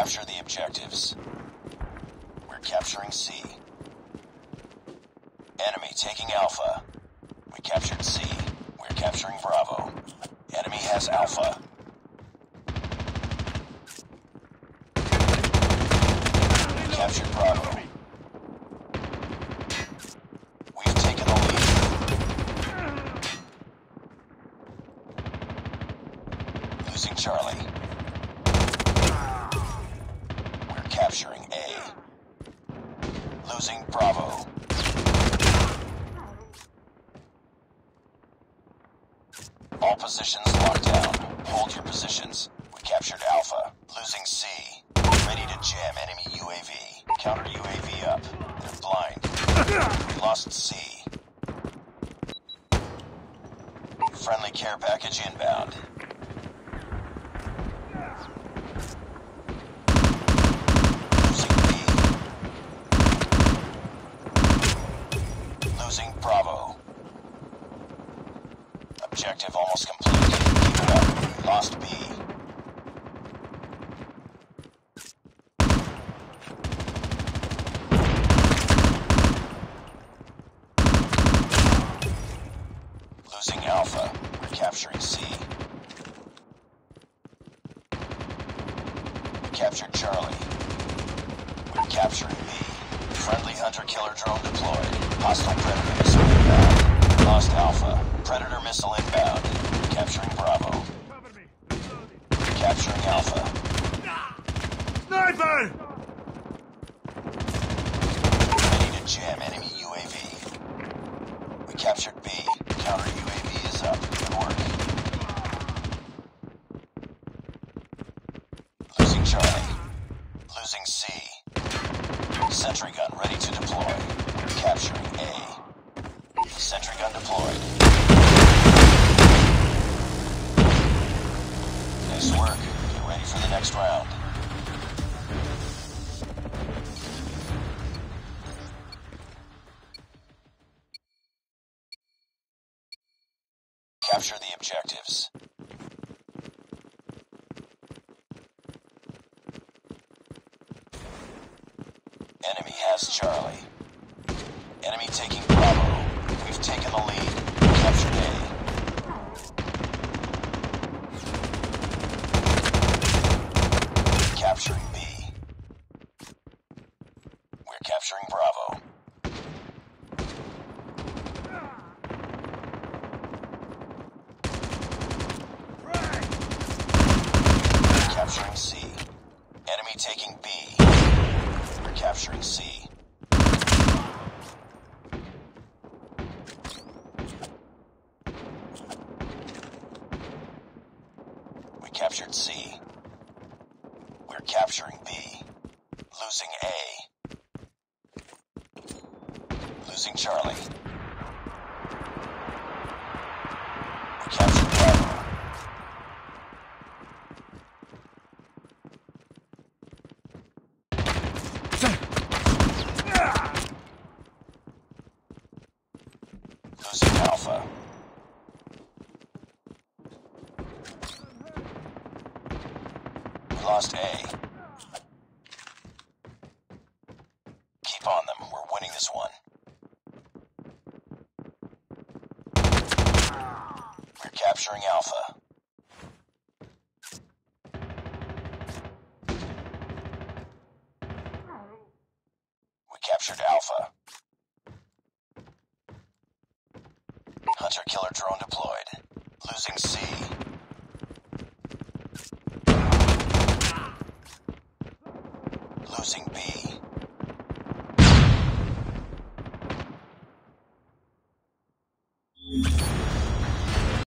Capture the objectives. We're capturing C. Enemy taking Alpha. We captured C. We're capturing Bravo. Enemy has Alpha. We captured Bravo. We've taken the lead. Losing Charlie. We're capturing A. Losing Bravo. All positions locked down. Hold your positions. We captured Alpha. Losing C. Ready to jam enemy UAV. Counter UAV up. They're blind. We lost C. Friendly care package inbound. Losing B. Losing Bravo. Objective almost complete. Keep it up. Lost B. Losing Alpha. We're capturing C. We captured Charlie. We're capturing B. Friendly hunter-killer drone deployed. Hostile Predator missile inbound. Lost Alpha. Predator missile inbound. Capturing Bravo. Capturing Alpha. Sniper! Ready to jam enemy UAV. We captured B. Counter UAV is up. Good work. Losing Charlie. Losing C. Sentry gun ready to deploy. Capturing A. Sentry gun deployed. Nice work. Get ready for the next round. Capture the objectives. Enemy has Charlie. Enemy taking Bravo. We've taken the lead. Captured A. Capturing B. We're capturing Bravo. Capturing C. Enemy taking B. We're capturing C. We captured C. We're capturing B. Losing A. Losing Charlie. We captured Bravo. Losing Alpha. We lost A. Keep on them. We're winning this one. We're capturing Alpha. We captured Alpha. Hunter-killer drone deployed. Losing C. Losing B.